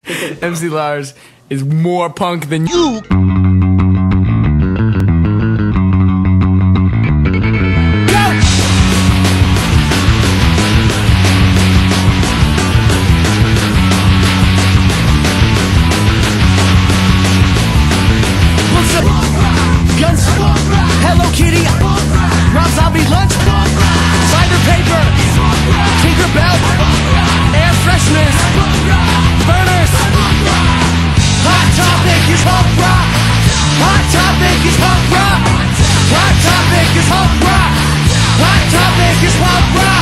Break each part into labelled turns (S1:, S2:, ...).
S1: MC Lars is more punk than you.
S2: Guns, Hello Kitty, Rob Zombie lunch, cider paper, Tinkerbell, air fresheners, burners. Hot topic is punk rock. Hot topic is punk rock. Hot topic is punk rock. Hot topic is punk rock.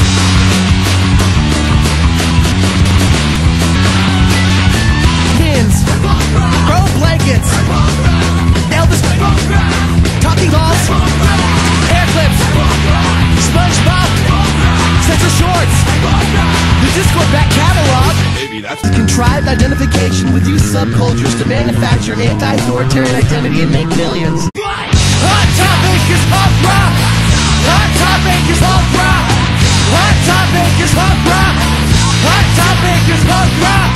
S2: Pins, throw blankets, Elvis, talking balls, hair clips, SpongeBob, censor shorts, the Discord back catalog.
S3: Maybe that's
S2: Contrived identification with youth subcultures to manufacture anti-authoritarian identity and make millions. Hot topic is punk rock. Hot topic is punk rock. Hot topic is punk rock. Hot topic is punk rock.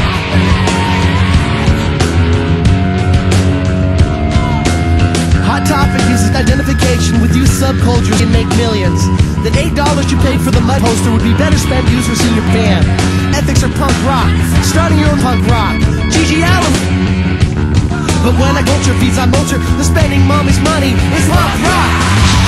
S2: Hot Topic uses identification with youth subcultures and make millions. That $8 you paid for the mud poster would be better spent users in your band. Ethics are punk rock, starting your own punk rock. Gigi Allen. But when a culture feeds on culture, the spending mommy's money is punk rock.